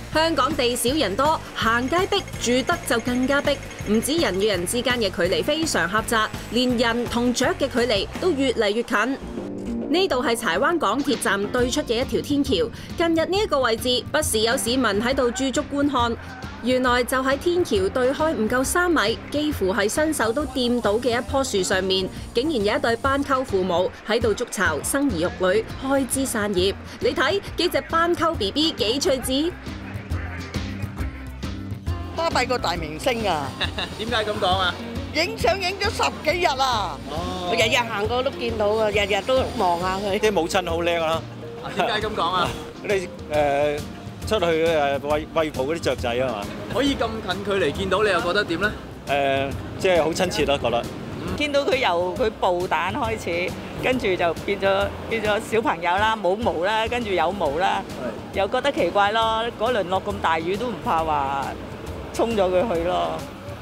香港地少人多，行街逼，住得就更加逼。唔止人與人之間嘅距離非常狹窄，連人同雀嘅距離都越嚟越近。呢度係柴灣港鐵站對出嘅一條天橋。近日呢一個位置，不時有市民喺度駐足觀看。原來就喺天橋對開唔夠3米，幾乎係伸手都掂到嘅一棵樹上面，竟然有一對斑鳩父母喺度築巢、生兒育女、開枝散葉。你睇幾隻斑鳩 BB 幾趣致， 巴閉個大明星啊！ 點解咁講啊？ 影相影咗10幾日啊！我日日行過都見到啊，日日都望下佢。 啲母親好叻啦！ 點解咁講啊？ 你出去餵哺嗰啲雀仔啊嘛， 可以咁近距離見到，你又覺得點咧？ 即係好親切咯，覺得。 見到佢由佢孵蛋開始，跟住就變咗小朋友啦，冇毛啦，跟住有毛啦，又覺得奇怪咯。嗰輪落咁大雨都唔怕話沖咗佢去咯。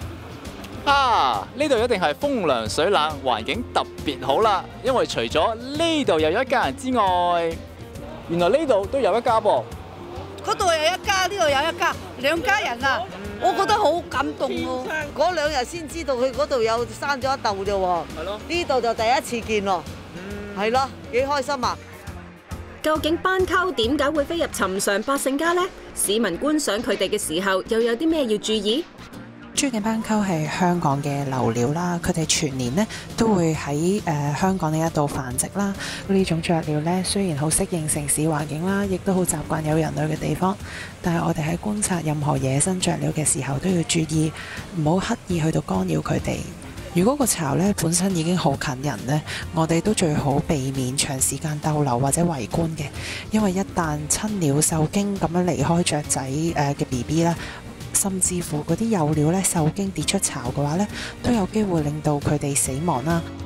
呢度一定係風涼水冷，環境特別好啦。因為除咗呢度有一家人之外，原來呢度都有一家噃。 嗰度有一家，呢度有一家，2家人啊！我覺得好感動喎。嗰2日先知道佢嗰度有生咗一竇啫喎。係咯。呢度就第一次見咯。係咯，幾開心啊！ 究竟斑鳩點解會飛入尋常百姓家呢？市民觀賞佢哋嘅時候，又有啲咩要注意？ 珠頸斑鳩係香港嘅留鳥啦，佢哋全年呢都會喺香港呢一度繁殖啦。呢種雀鳥呢，雖然好適應城市環境啦，亦都好習慣有人類嘅地方，但係我哋喺觀察任何野生雀鳥嘅時候都要注意，唔好刻意去到干擾佢哋。如果個巢呢本身已經好近人呢，我哋都最好避免長時間逗留或者圍觀嘅，因為一旦親鳥受驚咁樣離開雀仔嘅 BB 啦，甚至乎嗰啲幼鳥咧受驚跌出巢嘅話咧，都有機會令到佢哋死亡啦。